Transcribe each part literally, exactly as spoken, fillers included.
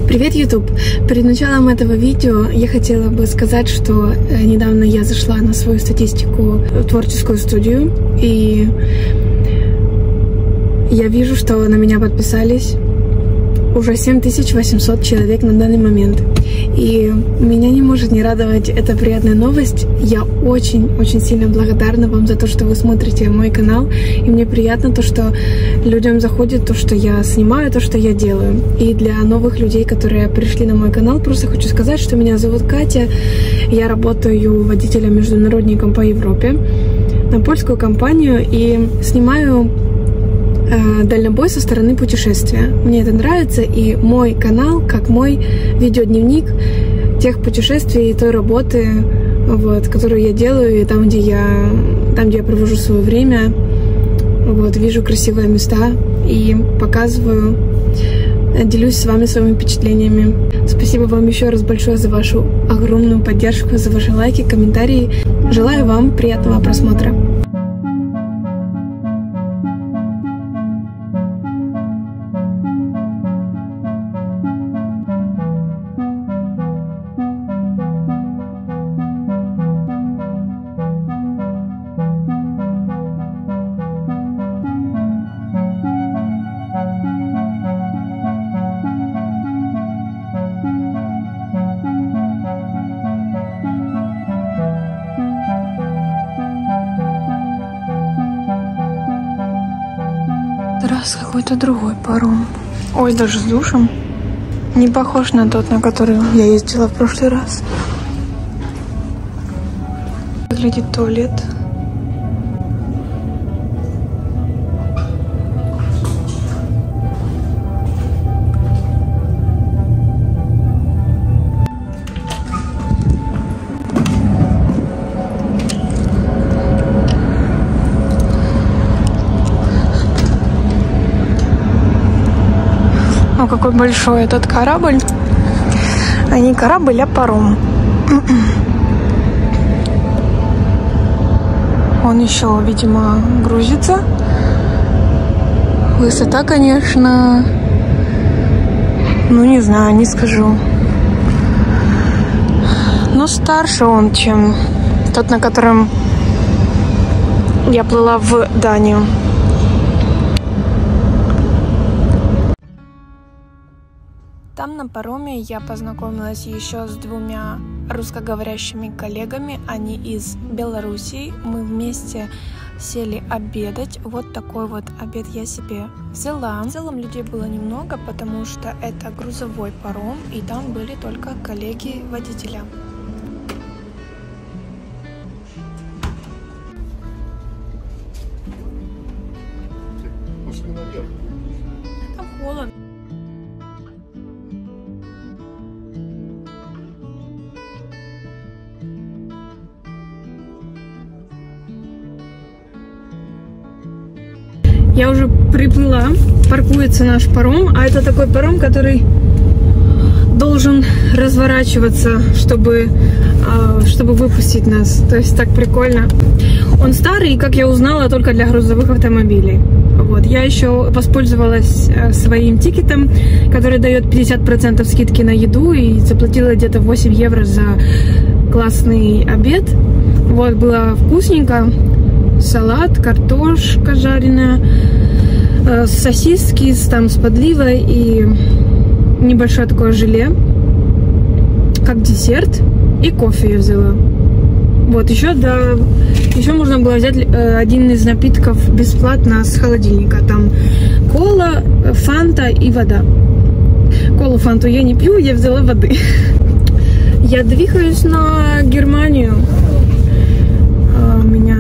Привет, YouTube! Перед началом этого видео я хотела бы сказать, что недавно я зашла на свою статистику в творческую студию, и я вижу, что на меня подписались уже семь тысяч восемьсот человек на данный момент. И меня не может не радовать эта приятная новость. Я очень-очень сильно благодарна вам за то, что вы смотрите мой канал. И мне приятно то, что людям заходит то, что я снимаю, то, что я делаю. И для новых людей, которые пришли на мой канал, просто хочу сказать, что меня зовут Катя. Я работаю водителем-международником по Европе на польскую компанию и снимаю дальнобой со стороны путешествия. Мне это нравится, и мой канал, как мой видеодневник тех путешествий и той работы, вот, которую я делаю, и там, где я, там, где я провожу свое время, вот, вижу красивые места и показываю, делюсь с вами своими впечатлениями. Спасибо вам еще раз большое за вашу огромную поддержку, за ваши лайки, комментарии. Желаю вам приятного просмотра. Раз какой-то другой паром. Ой, даже с душем. Не похож на тот, на который я ездила в прошлый раз. Выглядит туалет. О, какой большой этот корабль. А не корабль, а паром. Он еще, видимо, грузится. Высота, конечно, ну, не знаю, не скажу. Но старше он, чем тот, на котором я плыла в Данию. Там на пароме я познакомилась еще с двумя русскоговорящими коллегами. Они из Белоруссии. Мы вместе сели обедать. Вот такой вот обед я себе взяла. В целом людей было немного, потому что это грузовой паром, и там были только коллеги-водителя. Там холодно. Я уже приплыла, паркуется наш паром, а это такой паром, который должен разворачиваться, чтобы, чтобы выпустить нас. То есть так прикольно. Он старый, как я узнала, только для грузовых автомобилей. Вот. Я еще воспользовалась своим тикетом, который дает пятьдесят процентов скидки на еду, и заплатила где-то восемь евро за классный обед. Вот, было вкусненько. Салат, картошка жареная, э, сосиски с, там, с подливой и небольшое такое желе, как десерт, и кофе я взяла. Вот, еще, да, еще можно было взять э, один из напитков бесплатно с холодильника. Там кола, фанта и вода. Колу, фанту я не пью, я взяла воды. Я двигаюсь на Германию. У меня...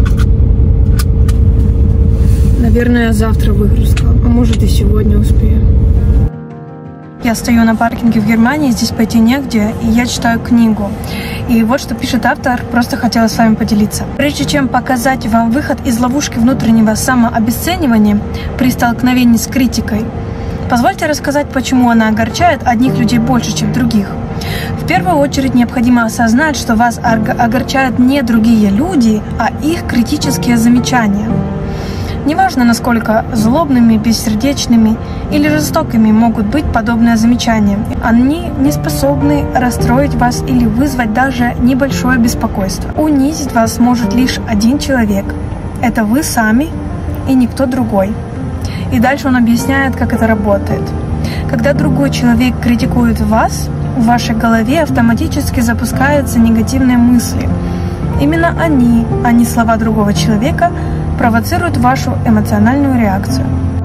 Наверное, завтра выгрузка, а может и сегодня успею. Я стою на паркинге в Германии, здесь пойти негде, и я читаю книгу. И вот что пишет автор, просто хотела с вами поделиться. Прежде чем показать вам выход из ловушки внутреннего самообесценивания при столкновении с критикой, позвольте рассказать, почему она огорчает одних людей больше, чем других. В первую очередь необходимо осознать, что вас огорчают не другие люди, а их критические замечания. Неважно, насколько злобными, бессердечными или жестокими могут быть подобные замечания. Они не способны расстроить вас или вызвать даже небольшое беспокойство. Унизить вас может лишь один человек. Это вы сами и никто другой. И дальше он объясняет, как это работает. Когда другой человек критикует вас, в вашей голове автоматически запускаются негативные мысли. Именно они, а не слова другого человека, провоцируют вашу эмоциональную реакцию.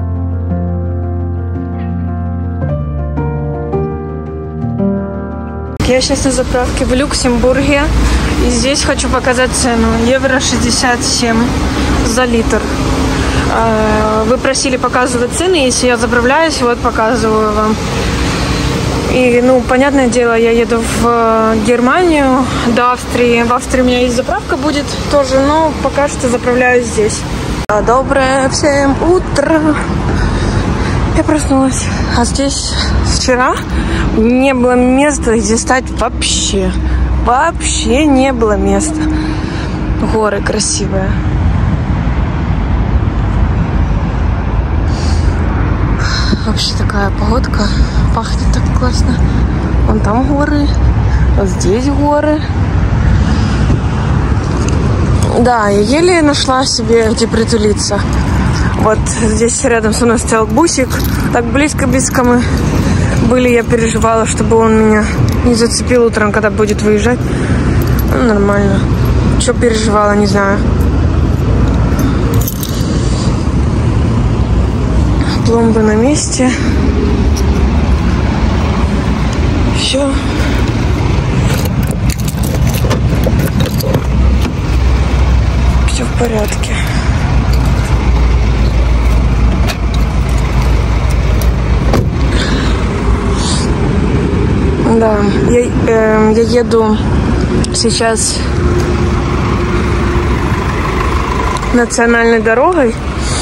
Я сейчас на заправке в Люксембурге, и здесь хочу показать цену. Евро шестьдесят семь за литр. Вы просили показывать цены, если я заправляюсь, вот показываю вам. И, ну, понятное дело, я еду в Германию, до Австрии. В Австрии у меня есть заправка будет тоже, но пока что заправляюсь здесь. Доброе всем утро! Я проснулась. А здесь вчера не было места, где стать вообще. Вообще не было места. Горы красивые. Вообще такая погодка. Пахнет так классно. Вон там горы. Вот здесь горы. Да, я еле нашла себе где притулиться. Вот здесь рядом со мной стоял бусик. Так близко-близко мы были. Я переживала, чтобы он меня не зацепил утром, когда будет выезжать. Ну, нормально. Что переживала, не знаю. Пломбы на месте. Все. Все в порядке. Да, я, э, я еду сейчас национальной дорогой.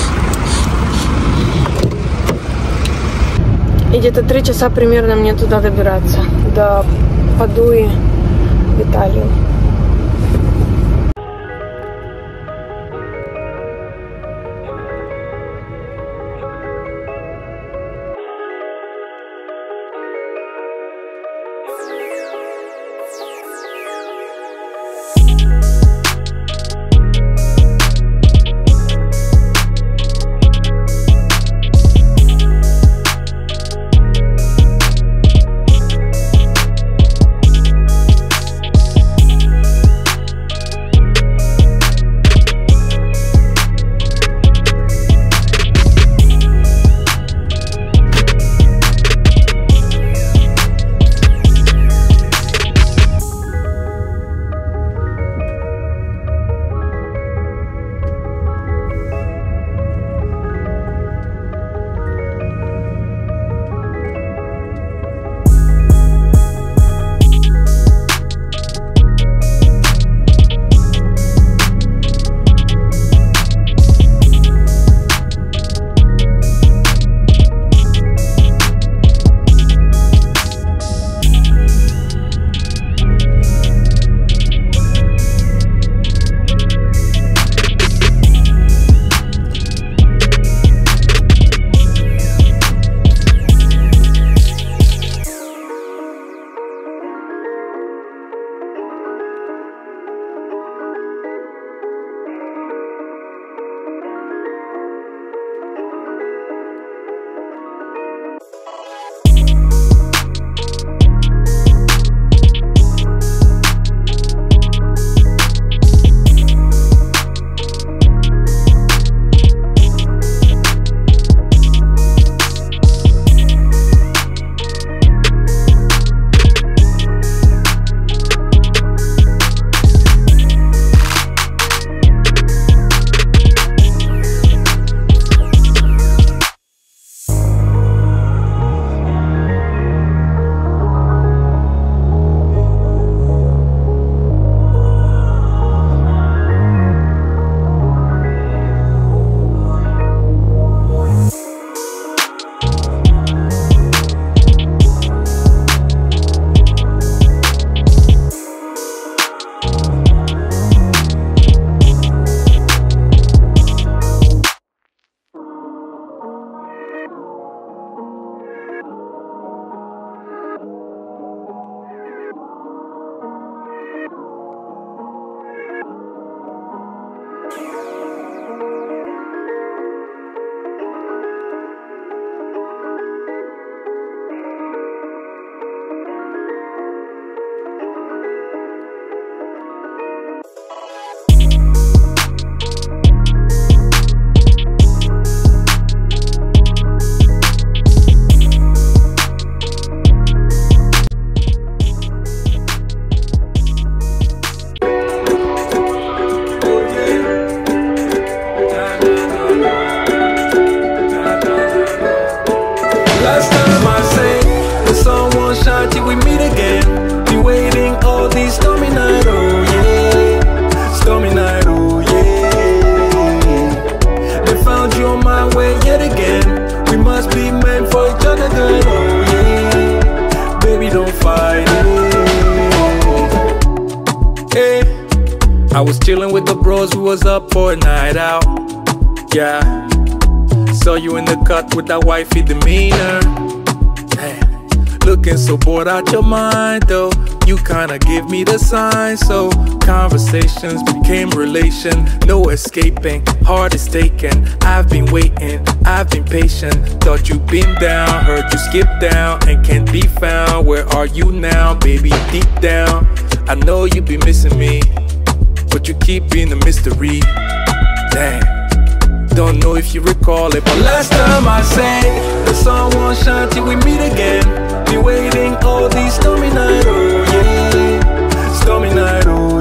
И где-то три часа примерно мне туда добираться, до Падуи, в Италию. shine till we meet again. Be waiting all these stormy nights, oh yeah. Stormy night, oh yeah. They found you on my way yet again. We must be meant for each other, girl, oh yeah. Baby, don't fight it. Hey, I was chilling with the bros, we was up for a night out. Yeah, saw you in the cut with that wifey demeanor. Hey, looking so bored out your mind though. You kinda give me the sign, so conversations became relation. No escaping, heart is taken. I've been waiting, I've been patient. Thought you'd been down, heard you skip down and can't be found. Where are you now, baby, deep down? I know you be missing me, but you keep being a mystery. Damn, don't know if you recall it, but last time I sang, the sun won't shine till we meet again. Be waiting all these stormy nights, oh yeah. Stormy night, oh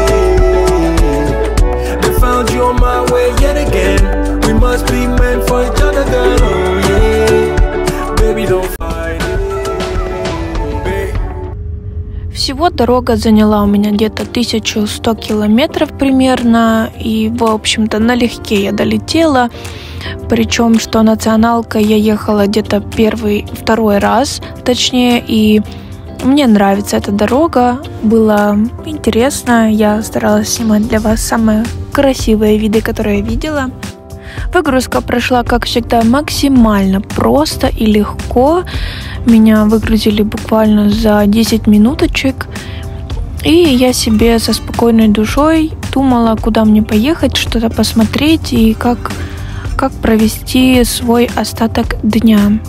yeah. They found you on my way yet again. We must be meant for each other, girl, oh yeah. Baby, don't fight it, babe. Всего дорога заняла у меня где-то тысячу сто километров примерно, и, в общем-то, налегке я долетела. Причем, что националкой я ехала где-то первый, второй раз, точнее, и мне нравится эта дорога, было интересно, я старалась снимать для вас самые красивые виды, которые я видела. Выгрузка прошла, как всегда, максимально просто и легко. Меня выгрузили буквально за десять минуточек. И я себе со спокойной душой думала, куда мне поехать, что-то посмотреть и как, как провести свой остаток дня.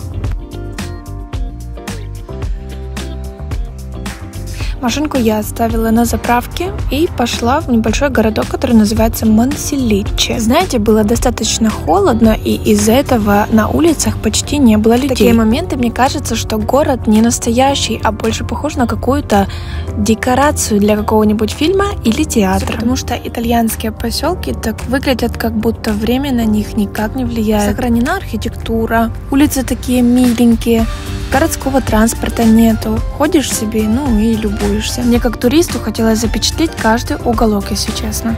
Машинку я оставила на заправке и пошла в небольшой городок, который называется Монселиче. Знаете, было достаточно холодно, и из-за этого на улицах почти не было людей. В такие моменты мне кажется, что город не настоящий, а больше похож на какую-то декорацию для какого-нибудь фильма или театра. Потому что итальянские поселки так выглядят, как будто время на них никак не влияет. Сохранена архитектура, улицы такие миленькие, городского транспорта нету. Ходишь себе, ну и любуешься. Мне как туристу хотелось запечатлеть каждый уголок, если честно.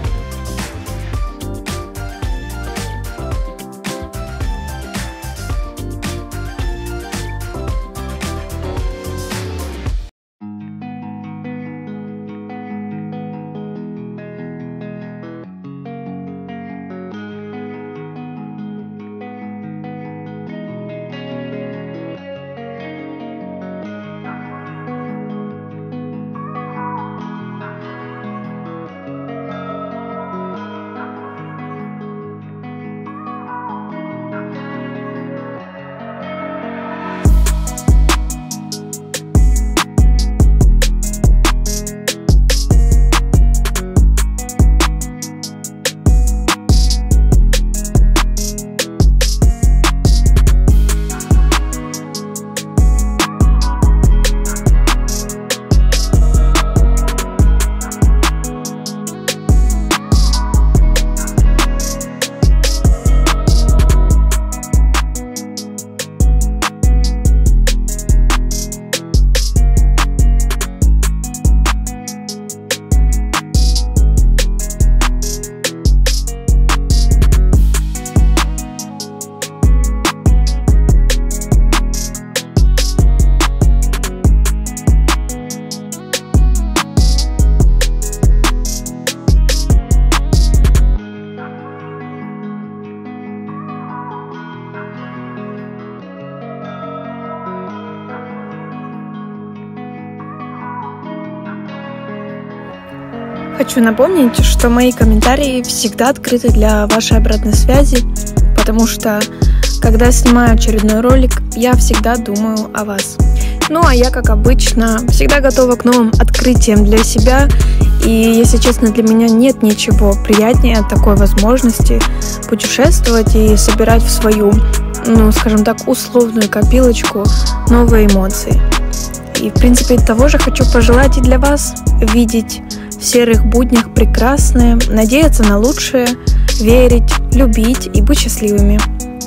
Хочу напомнить, что мои комментарии всегда открыты для вашей обратной связи, потому что, когда снимаю очередной ролик, я всегда думаю о вас. Ну, а я, как обычно, всегда готова к новым открытиям для себя, и, если честно, для меня нет ничего приятнее такой возможности путешествовать и собирать в свою, ну, скажем так, условную копилочку новые эмоции. И, в принципе, того же хочу пожелать и для вас: видеть в серых буднях прекрасное, надеяться на лучшее, верить, любить и быть счастливыми.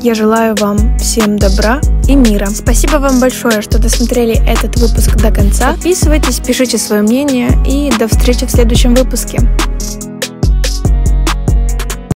я желаю вам всем добра и мира. Спасибо вам большое, что досмотрели этот выпуск до конца. Подписывайтесь, пишите свое мнение и до встречи в следующем выпуске.